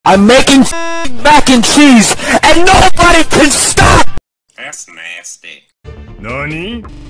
I'm making mac and cheese, and nobody can stop! That's nasty. Nani?